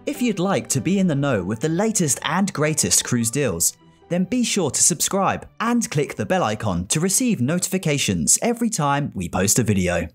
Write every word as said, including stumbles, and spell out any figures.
If you'd like to be in the know with the latest and greatest cruise deals, then be sure to subscribe and click the bell icon to receive notifications every time we post a video.